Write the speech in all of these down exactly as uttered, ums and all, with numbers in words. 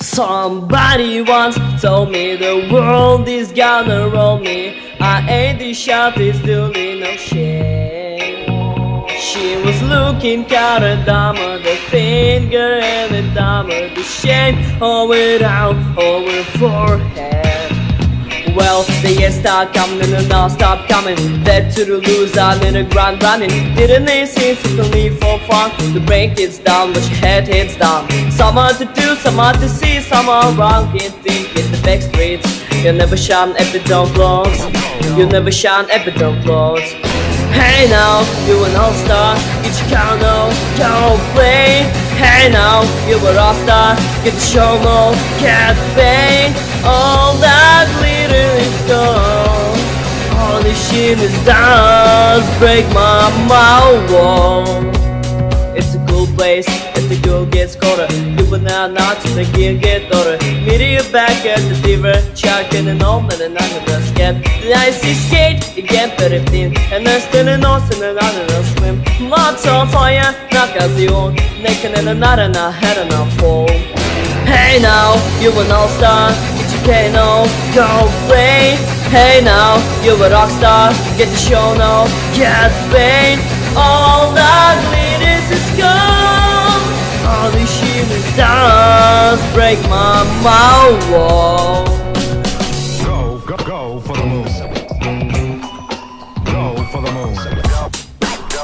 Somebody once told me the world is gonna roll me. I ain't the sharpest, doing no shit. She was looking kinda dumber, the finger and the dumber, the shame over down over her forehead. Well, the years start coming and the now stop coming. Dead to the loser, I'm in the ground running. Didn't it seem to leave for fun? The brain gets down, but your head hits down. Summer to do, summer to see, summer around, can't think in the back streets. You never shine if it don't close. You never shine if it don't close. Hey now, you an all-star, get your car now, go play. Hey now, you a rock star, get the show no, can't pay. All that glitter is gone, all this shit is dust, break my mouth wall. It's a cool place, if the girl gets colder, you would not not to the gear get older. Meteor back at the river, chucking an old man and I'm gonna scared. The icy skate, you get better thin, and I'm still in nose and I'm gonna swim. Lots of fire, knock as you own, naked and another and I had enough fall. Hey now, you an all-star, get your piano, go play. Hey now, you a rock star, get the show now, get paid. All that glitters is gone, all this shit is dust, break my mouth wall. Go, go, go for the moon. Go for the moon. Go,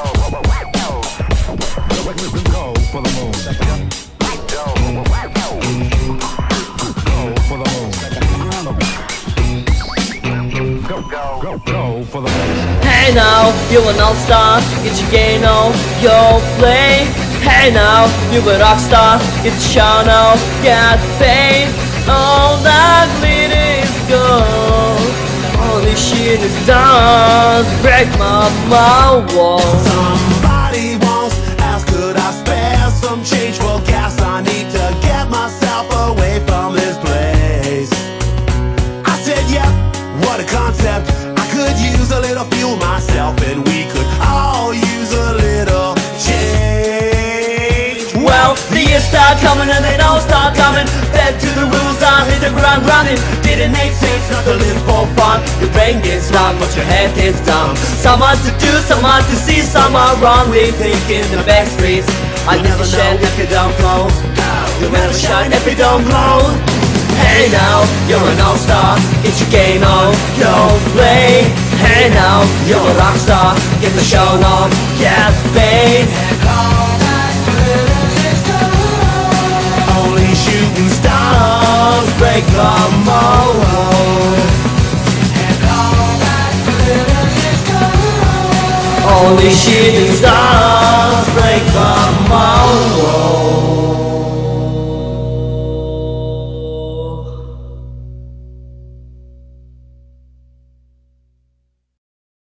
go for the moon. Go, go for the moon. Hey now, you an all-star, get your game on, go play. Hey now, you a rock star, get your show now, get paid. All that glitter is gone, all this shit is dust, break my mouth wall. Somebody once asked, could I spare some change for gas? I need to get myself away from this place. I said, yeah, what a concept. I could use a little fuel myself, and we could all use a little change. Well, the years start coming and they don't start coming. Fed to the rules, I hit the ground running. Didn't make sense not to live for fun. Your brain gets loud, but your head gets dumb. Someone to do, someone to see, someone wrong. We think in the back streets. I never shine if you don't close. You never shine if you don't close. Hey now, you're an all-star, get your game on, go play. Hey now, you're a rock star, get the show on, get paid. And all that glitters is gold, only shooting stars break the mold. And all that glitters is gold, Only shooting stars